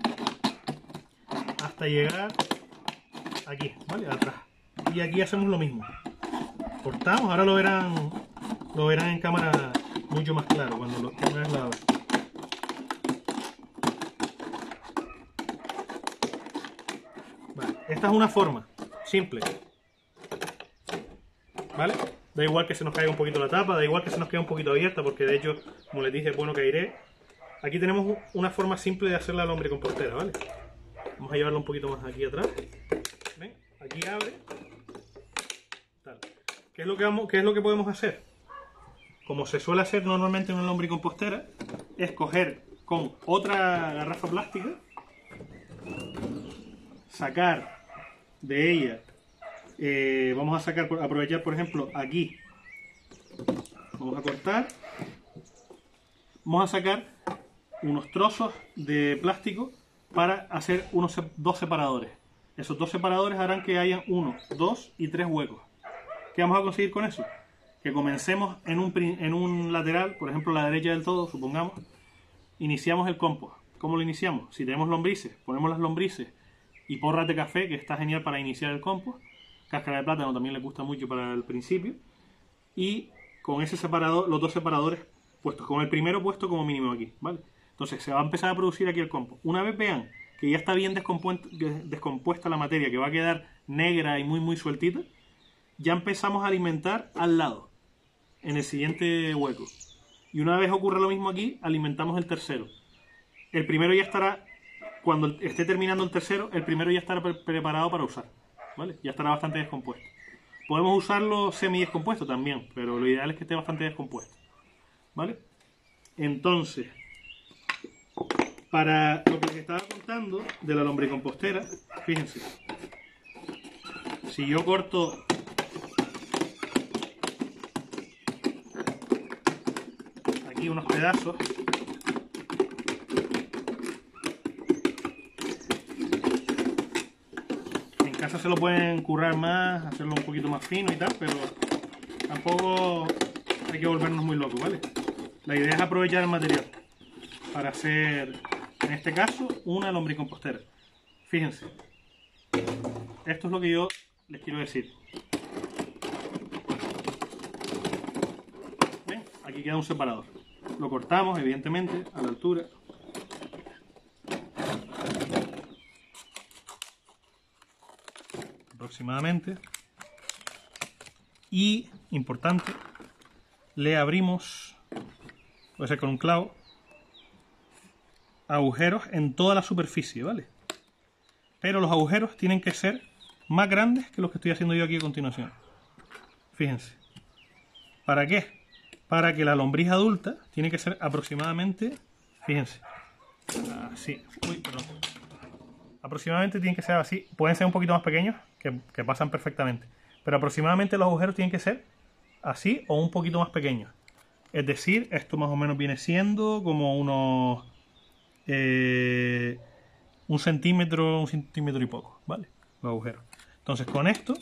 hasta llegar aquí, ¿vale? Atrás. Y aquí hacemos lo mismo. Cortamos, ahora lo verán, lo verán en cámara mucho más claro cuando lo una vez la abra. Vale, esta es una forma simple, ¿vale? Da igual que se nos caiga un poquito la tapa, da igual que se nos quede un poquito abierta, porque de hecho, como les dije, es bueno que airee. Aquí tenemos una forma simple de hacer la lombricompostera, ¿vale? Vamos a llevarlo un poquito más aquí atrás. ¿Ven? Aquí abre. Tal. ¿Qué es lo que vamos, qué es lo que podemos hacer? Como se suele hacer normalmente en una lombricompostera, es coger con otra garrafa plástica, sacar de ella, eh, vamos a sacar, aprovechar por ejemplo aquí, vamos a cortar, vamos a sacar unos trozos de plástico para hacer unos dos separadores. Esos dos separadores harán que hayan uno, dos y tres huecos. ¿Qué vamos a conseguir con eso? Que comencemos en un, en un lateral, por ejemplo la derecha del todo, supongamos, iniciamos el compost. ¿Cómo lo iniciamos? Si tenemos lombrices, ponemos las lombrices y porras de café, que está genial para iniciar el compost. Cáscara de plátano también le gusta mucho para el principio. Y con ese separador, los dos separadores puestos, con el primero puesto como mínimo aquí, ¿vale? Entonces se va a empezar a producir aquí el compost. Una vez vean que ya está bien descompuesta, descompuesta la materia, que va a quedar negra y muy muy sueltita, ya empezamos a alimentar al lado, en el siguiente hueco. Y una vez ocurre lo mismo aquí, alimentamos el tercero. El primero ya estará, cuando esté terminando el tercero, el primero ya estará pre preparado para usar, ¿vale? Ya estará bastante descompuesto. Podemos usarlo semidescompuesto también, pero lo ideal es que esté bastante descompuesto, ¿vale? Entonces, para lo que les estaba contando de la lombricompostera, fíjense, si yo corto aquí unos pedazos, en casa se lo pueden currar más, hacerlo un poquito más fino y tal, pero tampoco hay que volvernos muy locos, ¿vale? La idea es aprovechar el material para hacer, en este caso, una lombricompostera. Fíjense, esto es lo que yo les quiero decir. ¿Ven? Aquí queda un separador. Lo cortamos, evidentemente, a la altura. Aproximadamente. Y, importante, le abrimos, puede ser con un clavo, agujeros en toda la superficie, ¿vale? Pero los agujeros tienen que ser más grandes que los que estoy haciendo yo aquí a continuación. Fíjense. ¿Para qué? Para que la lombriz adulta tiene que ser aproximadamente, fíjense, así, uy, perdón. Aproximadamente tienen que ser así, pueden ser un poquito más pequeños, que, que pasan perfectamente, pero aproximadamente los agujeros tienen que ser así o un poquito más pequeños. Es decir, esto más o menos viene siendo como unos eh, un centímetro, un centímetro y poco, ¿vale? Los agujeros. Entonces con esto,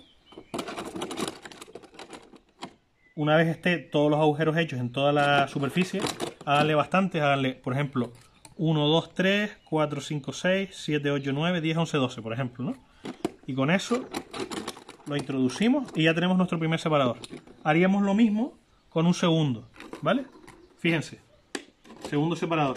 una vez esté todos los agujeros hechos en toda la superficie, háganle bastantes, háganle, por ejemplo, uno, dos, tres, cuatro, cinco, seis, siete, ocho, nueve, diez, once, doce, por ejemplo, ¿no? Y con eso lo introducimos y ya tenemos nuestro primer separador. Haríamos lo mismo con un segundo, ¿vale? Fíjense, segundo separador.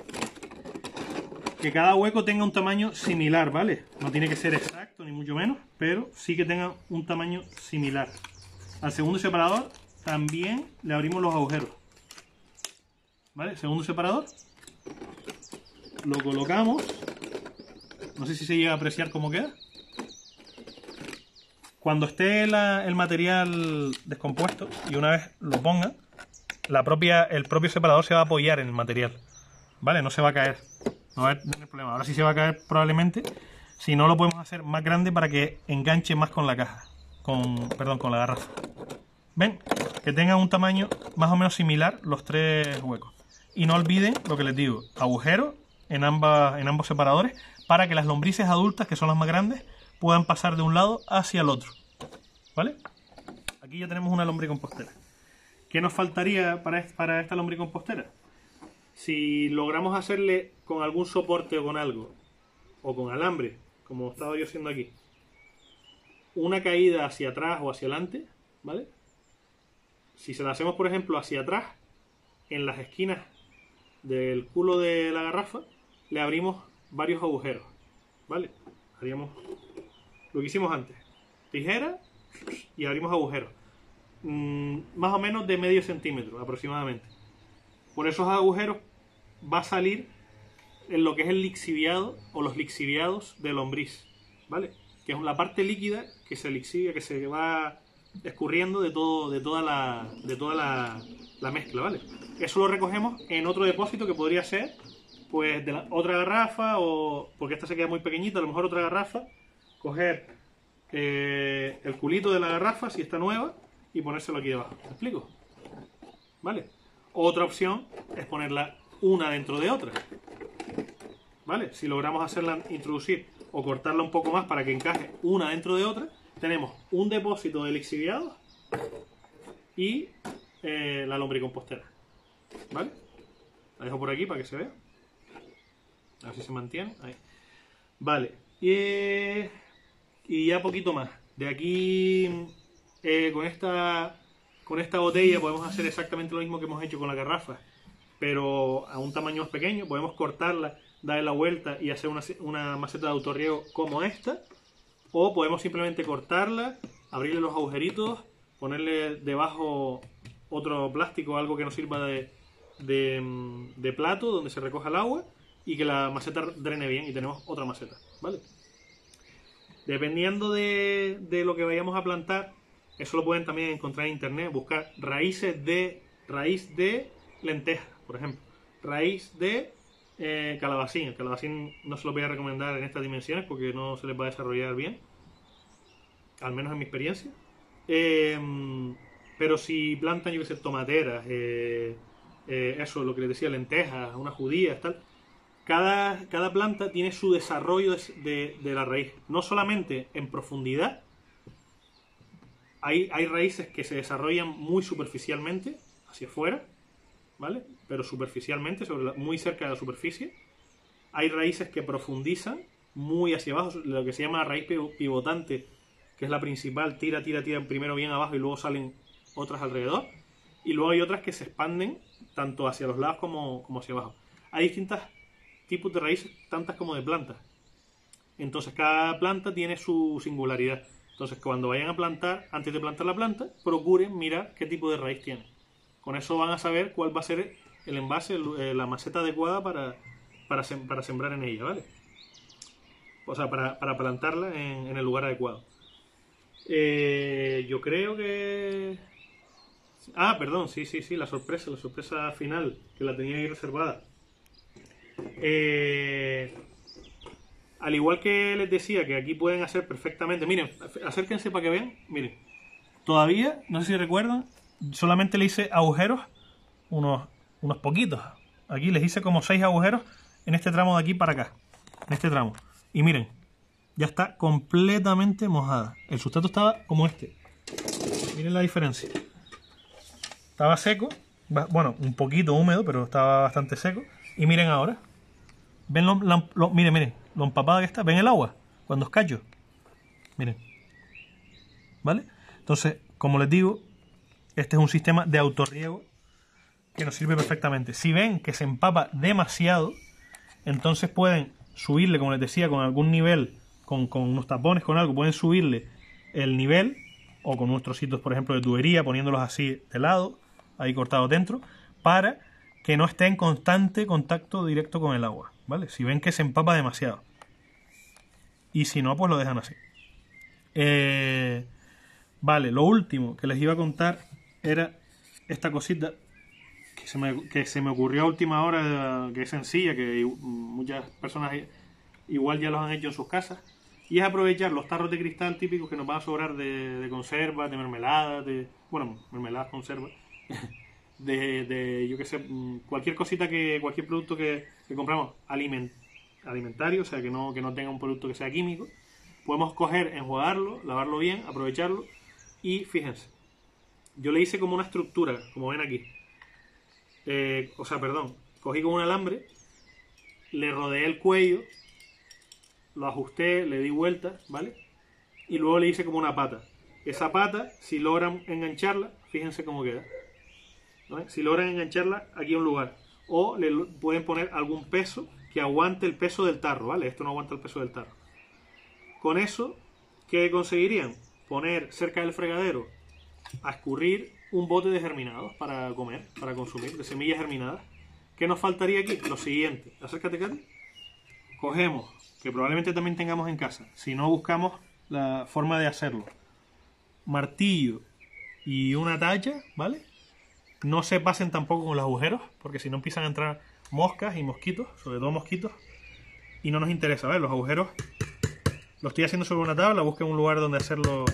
Que cada hueco tenga un tamaño similar, ¿vale? No tiene que ser exacto, ni mucho menos, pero sí que tenga un tamaño similar. Al segundo separador también le abrimos los agujeros, ¿vale? Segundo separador, lo colocamos, no sé si se llega a apreciar cómo queda. Cuando esté la, el material descompuesto y una vez lo ponga, la propia, el propio separador se va a apoyar en el material, ¿vale? No se va a caer, no va a tener problema. Ahora sí se va a caer probablemente, si no lo podemos hacer más grande para que enganche más con la caja, con, perdón, con la garrafa, ¿Ven? Que tengan un tamaño más o menos similar los tres huecos. Y no olviden lo que les digo, agujeros en, ambas, en ambos separadores para que las lombrices adultas, que son las más grandes, puedan pasar de un lado hacia el otro. ¿Vale? Aquí ya tenemos una lombricompostera. ¿Qué nos faltaría para, para esta lombricompostera? Si logramos hacerle con algún soporte o con algo, o con alambre, como estaba yo haciendo aquí, una caída hacia atrás o hacia adelante, ¿vale? Si se la hacemos, por ejemplo, hacia atrás, en las esquinas del culo de la garrafa, le abrimos varios agujeros, ¿vale? Haríamos lo que hicimos antes. Tijera y abrimos agujeros. Mm, más o menos de medio centímetro aproximadamente. Por esos agujeros va a salir en lo que es el lixiviado o los lixiviados de lombriz, ¿vale? Que es la parte líquida que se lixivia, que se va escurriendo de todo, de toda la, de toda la, la mezcla, ¿vale? Eso lo recogemos en otro depósito que podría ser, pues, de la, otra garrafa, o porque esta se queda muy pequeñita, a lo mejor otra garrafa, coger eh, el culito de la garrafa, si está nueva, y ponérselo aquí debajo. ¿Me explico? ¿Vale? Otra opción es ponerla una dentro de otra, ¿vale? Si logramos hacerla introducir o cortarla un poco más para que encaje una dentro de otra, tenemos un depósito de lixiviados y eh, la lombricompostera, ¿vale? La dejo por aquí para que se vea. A ver si se mantiene. Ahí. Vale. Y, eh, y ya poquito más. De aquí, eh, con esta con esta botella podemos hacer exactamente lo mismo que hemos hecho con la garrafa, pero a un tamaño más pequeño. Podemos cortarla, darle la vuelta y hacer una, una maceta de autorriego como esta. O podemos simplemente cortarla, abrirle los agujeritos, ponerle debajo otro plástico, algo que nos sirva de, de, de plato donde se recoja el agua y que la maceta drene bien y tenemos otra maceta, ¿vale? Dependiendo de, de lo que vayamos a plantar, eso lo pueden también encontrar en internet, buscar raíces de raíz de lenteja, por ejemplo, raíz de eh, calabacín. El calabacín no se lo voy a recomendar en estas dimensiones porque no se les va a desarrollar bien, al menos en mi experiencia. Eh, pero si plantan, yo que sé, tomateras, eh, eh, eso, lo que les decía, lentejas, unas judías, tal, cada, cada planta tiene su desarrollo de, de, de la raíz, no solamente en profundidad. Hay, hay raíces que se desarrollan muy superficialmente, hacia afuera, ¿vale? Pero superficialmente, sobre la, muy cerca de la superficie. Hay raíces que profundizan muy hacia abajo, lo que se llama raíz pivotante, que es la principal, tira, tira, tira primero bien abajo y luego salen otras alrededor. Y luego hay otras que se expanden tanto hacia los lados como, como hacia abajo. Hay distintos tipos de raíces, tantas como de plantas. Entonces cada planta tiene su singularidad. Entonces cuando vayan a plantar, antes de plantar la planta, procuren mirar qué tipo de raíz tiene. Con eso van a saber cuál va a ser el envase, la maceta adecuada para, para, sem para sembrar en ella, ¿vale? O sea, para, para plantarla en, en el lugar adecuado. Eh, yo creo que... Ah, perdón, sí, sí, sí, la sorpresa, la sorpresa final, que la tenía ahí reservada. Eh... Al igual que les decía que aquí pueden hacer perfectamente... Miren, acérquense para que vean. Miren, todavía, no sé si recuerdan, solamente le hice agujeros, unos, unos poquitos. Aquí les hice como seis agujeros en este tramo de aquí para acá. En este tramo. Y miren, ya está completamente mojada. El sustrato estaba como este. Miren la diferencia. Estaba seco. Bueno, un poquito húmedo, pero estaba bastante seco. Y miren ahora. Ven lo, lo, lo, miren, miren, lo empapada que está. ¿Ven el agua? Cuando escacho. Miren. ¿Vale? Entonces, como les digo, este es un sistema de autorriego que nos sirve perfectamente. Si ven que se empapa demasiado, entonces pueden subirle, como les decía, con algún nivel, con, con unos tapones, con algo, pueden subirle el nivel, o con unos trocitos, por ejemplo, de tubería, poniéndolos así de lado, ahí cortados dentro, para que no esté en constante contacto directo con el agua, ¿vale? Si ven que se empapa demasiado. Y si no, pues lo dejan así. Eh, vale, lo último que les iba a contar era esta cosita que se me, que se me ocurrió a última hora, que es sencilla, que muchas personas igual ya los han hecho en sus casas. Y es aprovechar los tarros de cristal típicos que nos van a sobrar de, de conservas, de mermeladas, de... Bueno, mermeladas, conservas. De, de, yo qué sé, cualquier cosita que... Cualquier producto que, que compramos aliment, alimentario, o sea, que no, que no tenga un producto que sea químico. Podemos coger, enjuagarlo, lavarlo bien, aprovecharlo. Y fíjense, yo le hice como una estructura, como ven aquí. Eh, o sea, perdón, cogí con un alambre, le rodeé el cuello, lo ajusté, le di vueltas, ¿vale? Y luego le hice como una pata. Esa pata, si logran engancharla, fíjense cómo queda, ¿vale? Si logran engancharla aquí a un lugar. O le pueden poner algún peso que aguante el peso del tarro, ¿vale? Esto no aguanta el peso del tarro. Con eso, ¿qué conseguirían? Poner cerca del fregadero a escurrir un bote de germinados para comer, para consumir, de semillas germinadas. ¿Qué nos faltaría aquí? Lo siguiente. Acércate, Katy. Cogemos, que probablemente también tengamos en casa, si no buscamos la forma de hacerlo. Martillo y una talla, ¿vale? No se pasen tampoco con los agujeros, porque si no empiezan a entrar moscas y mosquitos, sobre todo mosquitos, y no nos interesa, ¿vale? Los agujeros lo estoy haciendo sobre una tabla, busquen un lugar donde hacerlo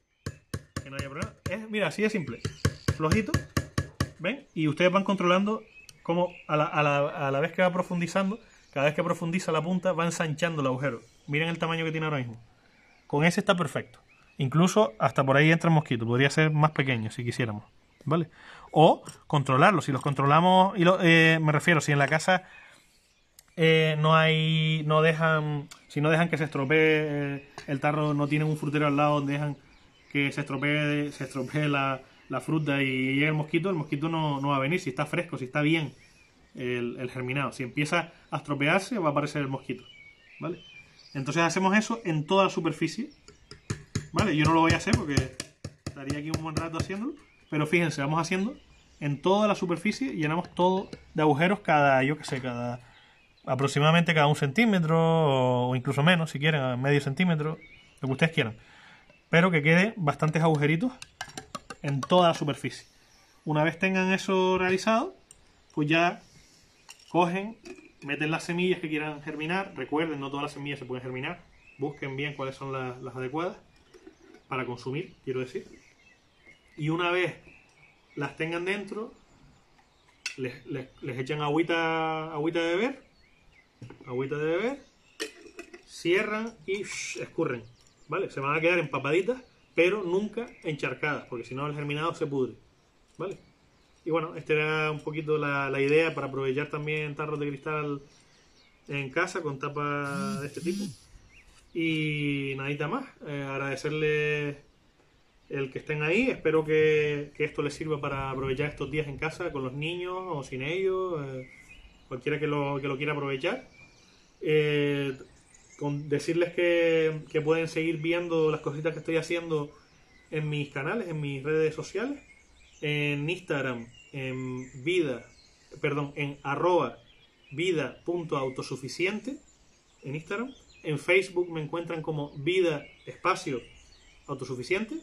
que no haya problema. Es, mira, así de simple. Flojito, ¿ven? Y ustedes van controlando cómo a la, a, la, a la vez que va profundizando, cada vez que profundiza la punta, va ensanchando el agujero. Miren el tamaño que tiene ahora mismo. Con ese está perfecto. Incluso hasta por ahí entra el mosquito. Podría ser más pequeño si quisiéramos, ¿vale? O controlarlo. Si los controlamos, y lo, eh, me refiero, si en la casa eh, no hay, no dejan, si no dejan que se estropee eh, el tarro, no tienen un frutero al lado donde dejan que se estropee, se estropee la, la fruta y llegue el mosquito, el mosquito no, no va a venir. Si está fresco, si está bien el, el germinado. Si empieza a estropearse, va a aparecer el mosquito, ¿vale? Entonces hacemos eso en toda la superficie, ¿vale? Yo no lo voy a hacer porque estaría aquí un buen rato haciéndolo, pero fíjense, vamos haciendo en toda la superficie, llenamos todo de agujeros cada, yo qué sé, cada aproximadamente cada un centímetro o incluso menos, si quieren, medio centímetro, lo que ustedes quieran, pero que quede bastantes agujeritos en toda la superficie. Una vez tengan eso realizado, pues ya cogen, meten las semillas que quieran germinar. Recuerden, no todas las semillas se pueden germinar. Busquen bien cuáles son las, las adecuadas para consumir, quiero decir. Y una vez las tengan dentro, les, les, les echan agüita, agüita de beber, agüita de beber, cierran y shh, escurren, ¿vale? Se van a quedar empapaditas, pero nunca encharcadas, porque si no el germinado se pudre, ¿vale? Y bueno, esta era un poquito la, la idea para aprovechar también tarros de cristal en casa con tapa de este tipo. Y nadita más, eh, agradecerles el que estén ahí. Espero que, que esto les sirva para aprovechar estos días en casa con los niños o sin ellos, eh, cualquiera que lo, que lo quiera aprovechar. Eh, con decirles que, que pueden seguir viendo las cositas que estoy haciendo en mis canales, en mis redes sociales. En Instagram, en vida, perdón, en arroba vida.autosuficiente en Instagram. En Facebook me encuentran como vida espacio autosuficiente.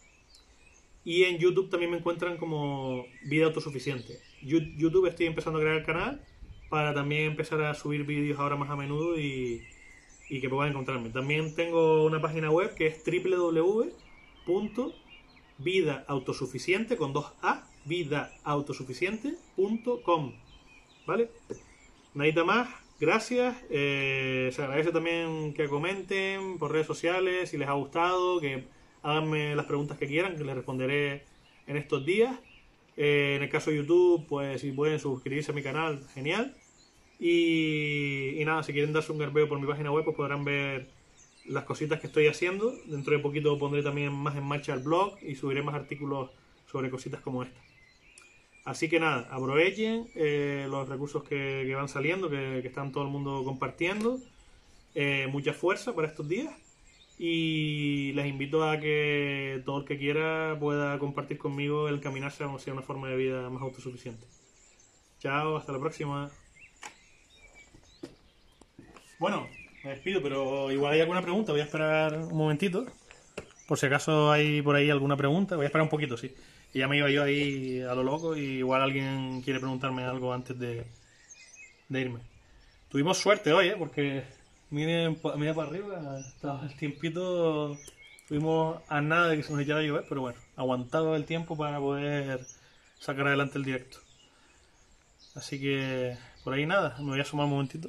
Y en YouTube también me encuentran como vida autosuficiente. YouTube estoy empezando a crear el canal para también empezar a subir vídeos ahora más a menudo y, y que puedan encontrarme. También tengo una página web que es doble u doble u doble u punto vida autosuficiente con dos A, vida autosuficiente punto com, ¿vale? Nadita más, gracias. Eh, se agradece también que comenten por redes sociales si les ha gustado, que háganme las preguntas que quieran, que les responderé en estos días. Eh, en el caso de YouTube, pues si pueden suscribirse a mi canal, genial. Y, y nada, si quieren darse un garbeo por mi página web, pues podrán ver las cositas que estoy haciendo. Dentro de poquito pondré también más en marcha el blog y subiré más artículos sobre cositas como esta. Así que nada, aprovechen eh, los recursos que, que van saliendo, que, que están todo el mundo compartiendo. Eh, mucha fuerza para estos días y les invito a que todo el que quiera pueda compartir conmigo el caminarse hacia una forma de vida más autosuficiente. Chao, hasta la próxima. Bueno, me despido, pero igual hay alguna pregunta. Voy a esperar un momentito. Por si acaso hay por ahí alguna pregunta. Voy a esperar un poquito, sí. Y ya me iba yo ahí a lo loco y igual alguien quiere preguntarme algo antes de, de irme. Tuvimos suerte hoy, ¿eh? Porque Miren, pa- miren para arriba, estaba el tiempito, fuimos a nada de que se nos echara a llover, pero bueno, aguantado el tiempo para poder sacar adelante el directo. Así que por ahí nada, me voy a asomar un momentito.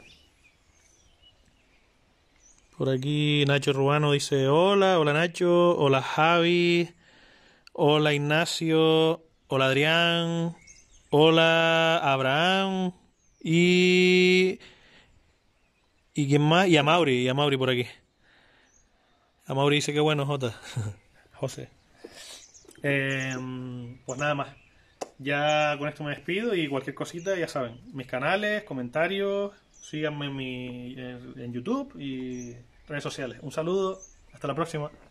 Por aquí Nacho Rubano dice hola, hola Nacho, hola Javi, hola Ignacio, hola Adrián, hola Abraham y... ¿Y quién más? Y a Mauri, y a Mauri por aquí. A Mauri dice que bueno, Jota. José. Eh, pues nada más. Ya con esto me despido y cualquier cosita, ya saben. Mis canales, comentarios, síganme en, mi, en, en YouTube y redes sociales. Un saludo, hasta la próxima.